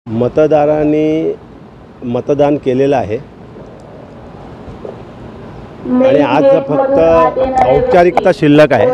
मतदारांनी मतदान केलेलं आहे आणि आज फक्त औपचारिकता शिल्लक आहे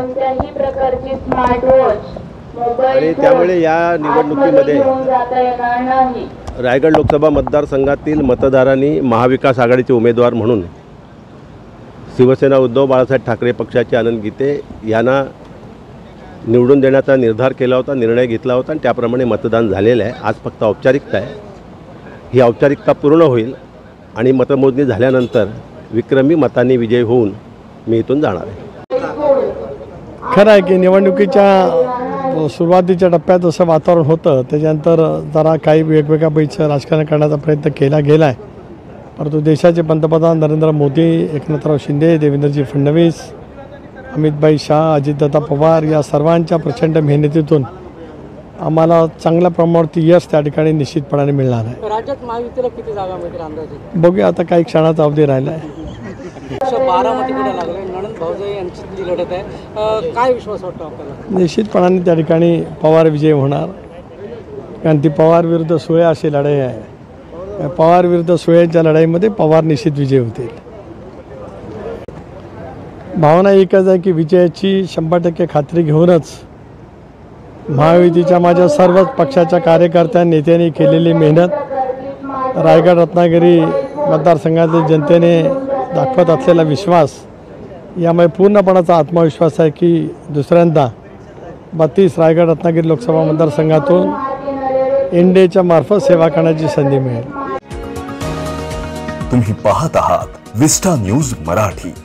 आणि त्यामुळे या निवडणुकीमध्ये रायगड लोकसभा मतदारसंघातील मतदारांनी महाविकास आघाडीचे उमेदवार म्हणून शिवसेना उद्धव बाळासाहेब ठाकरे पक्षाचे आनंद गीते यांना निवडून देण्याचा निर्धार केला होता, निर्णय घेतला होता आणि त्याप्रमाणे मतदान झालेलं आहे। आज फक्त औपचारिकता आहे, ही औपचारिकता पूर्ण होईल आणि मतमोजणी झाल्यानंतर विक्रमी मतांनी विजय होऊन मी इथून जाणार आहे। खरं आहे की निवडणुकीच्या सुरुवातीच्या टप्प्यात असं वातावरण होतं, त्याच्यानंतर जरा काही वेगवेगळ्या पैसे राजकारण करण्याचा प्रयत्न केला गेला आहे, परंतु देशाचे पंतप्रधान नरेंद्र मोदी, एकनाथराव शिंदे, देवेंद्रजी फडणवीस, अमितभाई शाह, अजितदादा पवार या सर्वांच्या प्रचंड मेहनतीतून आम्हाला चांगल्या प्रमाणावरती यश त्या ठिकाणी निश्चितपणाने मिळणार आहे। राज्यात महायुतीला किती जागा मिळतील अंदाजे? बघूया, आता काही क्षणाचा अवधी राहिला आहे। 12 लागले, नणंद भाऊजाई यांची जी लढत आहे, काय विश्वास वाटतो आपल्याला? निश्चितपणाने त्या ठिकाणी पवार विजय होणार, कारण ती पवार विरुद्ध सुळे अशी लढाई आहे। पवार विरुद्ध सुळेच्या लढाईमध्ये पवार निश्चित विजय होतील। भावना एकच आहे की विजयाची 100% खात्री घेऊनच महायुतीच्या माझ्या सर्वच पक्षाच्या कार्यकर्त्या नेत्यांनी केलेली मेहनत, रायगड रत्नागिरी मतदारसंघातील जनतेने दाखवत असलेला विश्वास, यामुळे पूर्णपणाचा आत्मविश्वास आहे की दुसऱ्यांदा 32 रायगड रत्नागिरी लोकसभा मतदारसंघातून एनडीएच्या मार्फत सेवा करण्याची संधी मिळेल। तुम्ही पाहत आहात विस्टा न्यूज मराठी।